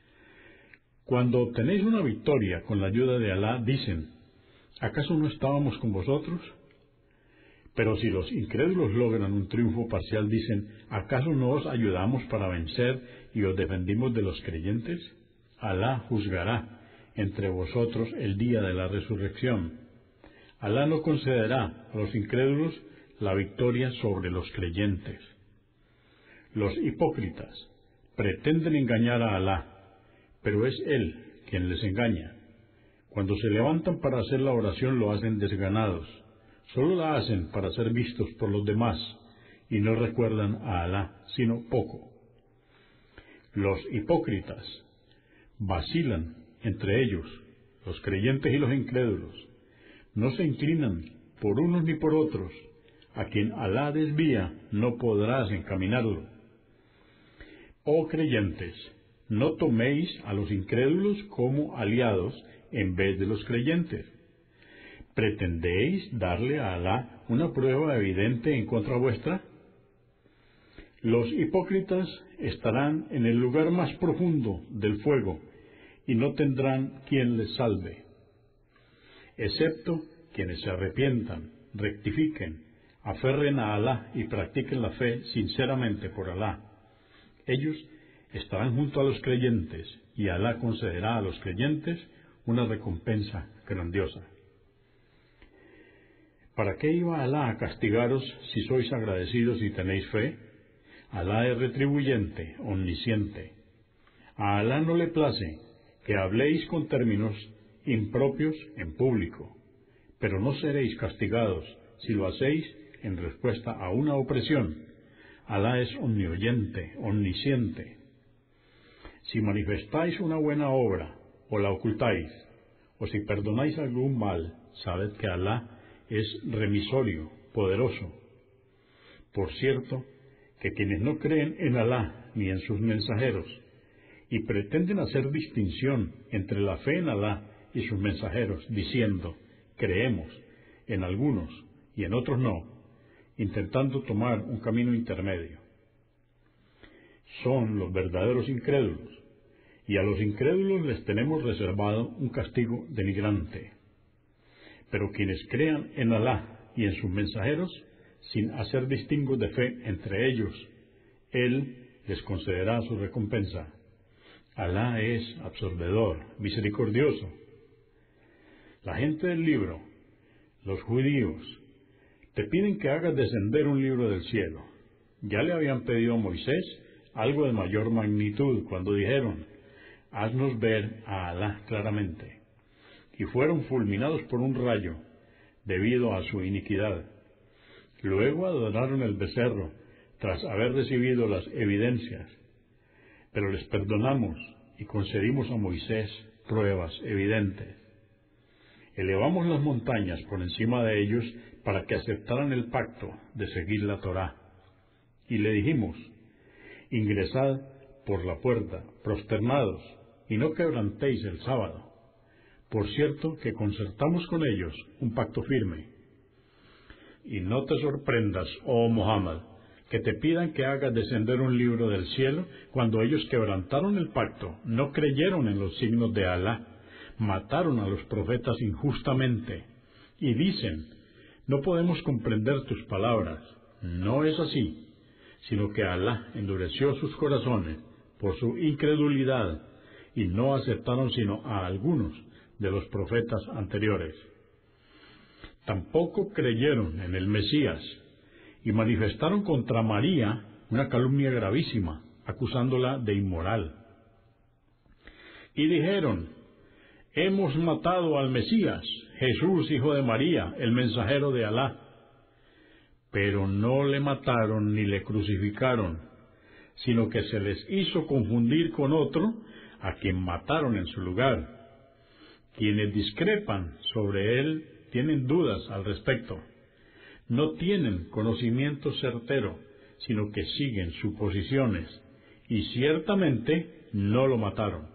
Cuando obtenéis una victoria con la ayuda de Alá, dicen, ¿acaso no estábamos con vosotros? Pero si los incrédulos logran un triunfo parcial, dicen, ¿acaso no os ayudamos para vencer y os defendimos de los creyentes? Alá juzgará entre vosotros el día de la resurrección. Alá no concederá a los incrédulos la victoria sobre los creyentes. Los hipócritas pretenden engañar a Alá, pero es Él quien les engaña. Cuando se levantan para hacer la oración lo hacen desganados. Solo la hacen para ser vistos por los demás y no recuerdan a Alá, sino poco. Los hipócritas vacilan entre ellos, los creyentes y los incrédulos. No se inclinan por unos ni por otros. A quien Alá desvía, no podrás encaminarlo. Oh creyentes, no toméis a los incrédulos como aliados en vez de los creyentes. ¿Pretendéis darle a Alá una prueba evidente en contra vuestra? Los hipócritas estarán en el lugar más profundo del fuego y no tendrán quien les salve, excepto quienes se arrepientan, rectifiquen, aferren a Alá y practiquen la fe sinceramente por Alá. Ellos estarán junto a los creyentes y Alá concederá a los creyentes una recompensa grandiosa. ¿Para qué iba Alá a castigaros si sois agradecidos y tenéis fe? Alá es retribuyente, omnisciente. A Alá no le place que habléis con términos impropios en público, pero no seréis castigados si lo hacéis en respuesta a una opresión. Alá es omnioyente, omnisciente. Si manifestáis una buena obra o la ocultáis, o si perdonáis algún mal, sabed que Alá es remisorio, poderoso. Por cierto, que quienes no creen en Alá ni en sus mensajeros, y pretenden hacer distinción entre la fe en Alá y sus mensajeros, diciendo, creemos en algunos y en otros no, intentando tomar un camino intermedio. Son los verdaderos incrédulos, y a los incrédulos les tenemos reservado un castigo denigrante. Pero quienes crean en Alá y en sus mensajeros, sin hacer distingos de fe entre ellos, Él les concederá su recompensa. Alá es absorbedor, misericordioso. La gente del libro, los judíos, te piden que hagas descender un libro del cielo. Ya le habían pedido a Moisés algo de mayor magnitud cuando dijeron, haznos ver a Alá claramente. Y fueron fulminados por un rayo, debido a su iniquidad. Luego adoraron el becerro, tras haber recibido las evidencias. Pero les perdonamos y concedimos a Moisés pruebas evidentes. Elevamos las montañas por encima de ellos para que aceptaran el pacto de seguir la Torá. Y le dijimos, ingresad por la puerta, prosternados, y no quebrantéis el sábado. Por cierto que concertamos con ellos un pacto firme. Y no te sorprendas, oh Muhammad, que te pidan que hagas descender un libro del cielo cuando ellos quebrantaron el pacto, no creyeron en los signos de Alá, mataron a los profetas injustamente, y dicen, no podemos comprender tus palabras. No es así, sino que Alá endureció sus corazones por su incredulidad, y no aceptaron sino a algunos de los profetas anteriores. Tampoco creyeron en el Mesías, y manifestaron contra María una calumnia gravísima, acusándola de inmoral. Y dijeron, hemos matado al Mesías, Jesús, hijo de María, el mensajero de Alá. Pero no le mataron ni le crucificaron, sino que se les hizo confundir con otro, a quien mataron en su lugar. Quienes discrepan sobre él tienen dudas al respecto. No tienen conocimiento certero, sino que siguen suposiciones, y ciertamente no lo mataron.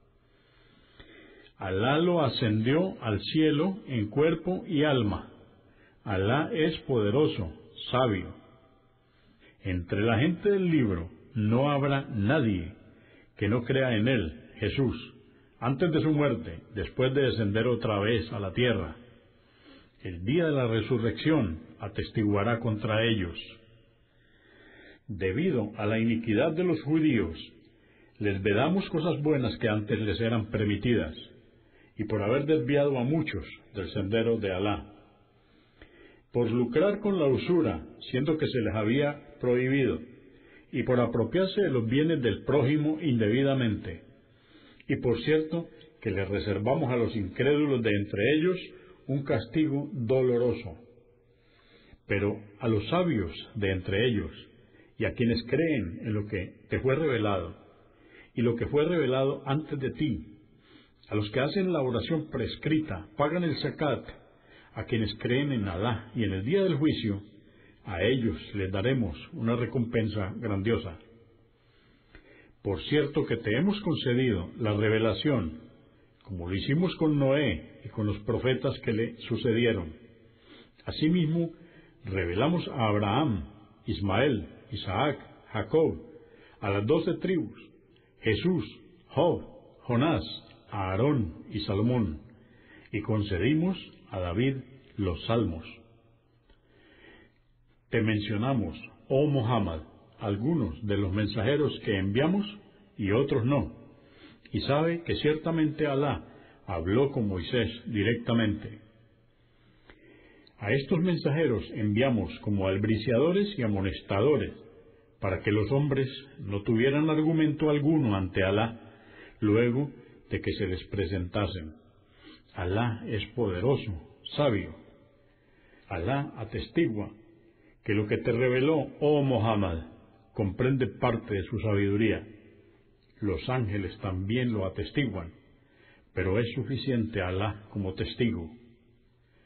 Alá lo ascendió al cielo en cuerpo y alma. Alá es poderoso, sabio. Entre la gente del libro no habrá nadie que no crea en él, Jesús, antes de su muerte, después de descender otra vez a la tierra. El día de la resurrección atestiguará contra ellos. Debido a la iniquidad de los judíos, les vedamos cosas buenas que antes les eran permitidas, y por haber desviado a muchos del sendero de Alá. Por lucrar con la usura, siendo que se les había prohibido, y por apropiarse de los bienes del prójimo indebidamente. Y por cierto, que les reservamos a los incrédulos de entre ellos un castigo doloroso. Pero a los sabios de entre ellos, y a quienes creen en lo que te fue revelado, y lo que fue revelado antes de ti, a los que hacen la oración prescrita, pagan el zakat, a quienes creen en Alá y en el día del juicio, a ellos les daremos una recompensa grandiosa. Por cierto que te hemos concedido la revelación, como lo hicimos con Noé y con los profetas que le sucedieron. Asimismo, revelamos a Abraham, Ismael, Isaac, Jacob, a las 12 tribus, Jesús, Job, Jonás, a Aarón y Salomón, y concedimos a David los salmos. Te mencionamos, oh Muhammad, algunos de los mensajeros que enviamos y otros no, y sabe que ciertamente Alá habló con Moisés directamente. A estos mensajeros enviamos como albriciadores y amonestadores, para que los hombres no tuvieran argumento alguno ante Alá, luego de que se les presentasen. Alá es poderoso, sabio. Alá atestigua que lo que te reveló, oh Muhammad, comprende parte de su sabiduría. Los ángeles también lo atestiguan, pero es suficiente Alá como testigo.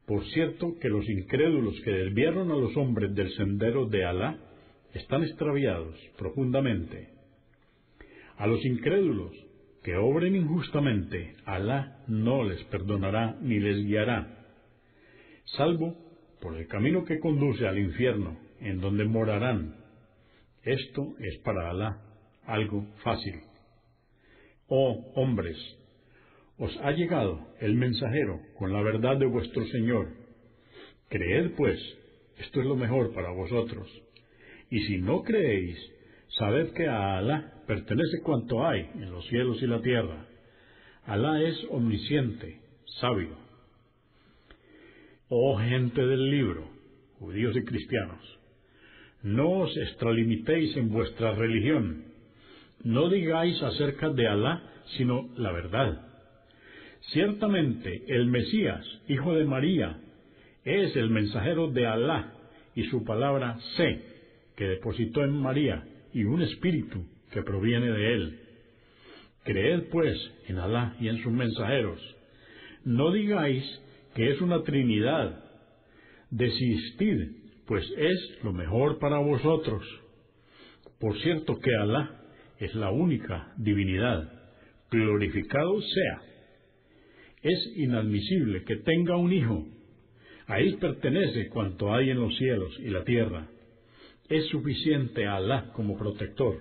Por cierto que los incrédulos que desviaron a los hombres del sendero de Alá están extraviados profundamente. A los incrédulos que obren injustamente, Alá no les perdonará ni les guiará, salvo por el camino que conduce al infierno, en donde morarán. Esto es para Alá algo fácil. Oh hombres, os ha llegado el mensajero con la verdad de vuestro Señor. Creed pues, esto es lo mejor para vosotros. Y si no creéis, sabed que a Alá pertenece cuanto hay en los cielos y la tierra. Alá es omnisciente, sabio. Oh gente del libro, judíos y cristianos, no os extralimitéis en vuestra religión. No digáis acerca de Alá sino la verdad. Ciertamente el Mesías, hijo de María, es el mensajero de Alá y su palabra sé, que depositó en María, y un espíritu que proviene de él. Creed pues en Alá y en sus mensajeros. No digáis que es una trinidad. Desistid, pues es lo mejor para vosotros. Por cierto que Alá es la única divinidad, glorificado sea. Es inadmisible que tenga un hijo. A él pertenece cuanto hay en los cielos y la tierra. Es suficiente a Alá como protector.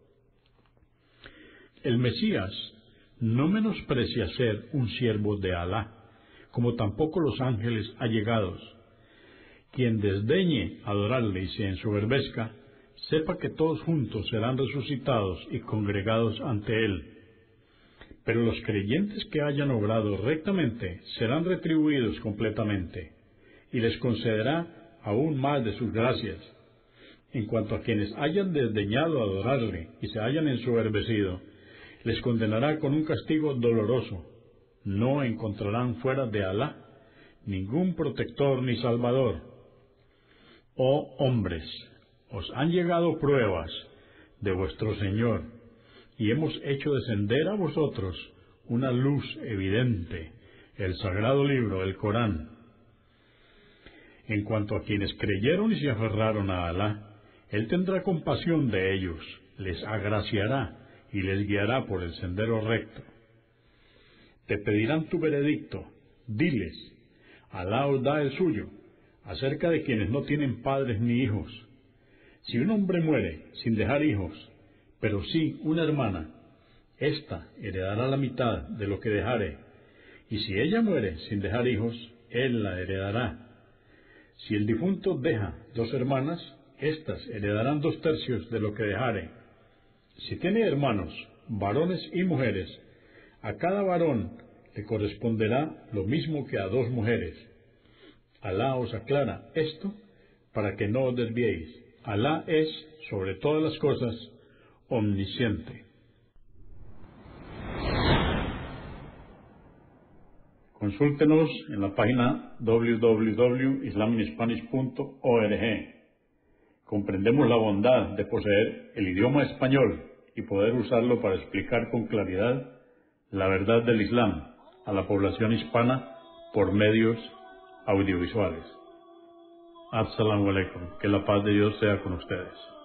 El Mesías no menosprecia ser un siervo de Alá, como tampoco los ángeles allegados. Quien desdeñe adorarle y se ensoberbezca, sepa que todos juntos serán resucitados y congregados ante él. Pero los creyentes que hayan obrado rectamente serán retribuidos completamente, y les concederá aún más de sus gracias. En cuanto a quienes hayan desdeñado adorarle y se hayan ensoberbecido, les condenará con un castigo doloroso. No encontrarán fuera de Alá ningún protector ni salvador. Oh hombres, os han llegado pruebas de vuestro Señor, y hemos hecho descender a vosotros una luz evidente, el sagrado libro, el Corán. En cuanto a quienes creyeron y se aferraron a Alá, Él tendrá compasión de ellos, les agraciará y les guiará por el sendero recto. Te pedirán tu veredicto, diles, Alá os da el suyo, acerca de quienes no tienen padres ni hijos. Si un hombre muere sin dejar hijos, pero sí una hermana, ésta heredará la mitad de lo que dejare, y si ella muere sin dejar hijos, él la heredará. Si el difunto deja 2 hermanas, éstas heredarán 2/3 de lo que dejare. Si tiene hermanos, varones y mujeres, a cada varón le corresponderá lo mismo que a 2 mujeres. Alá os aclara esto para que no os desviéis. Alá es, sobre todas las cosas, omnisciente. Consúltenos en la página www.islaminspanish.org. Comprendemos la bondad de poseer el idioma español y poder usarlo para explicar con claridad la verdad del Islam a la población hispana por medios audiovisuales. Assalamu alaikum. Que la paz de Dios sea con ustedes.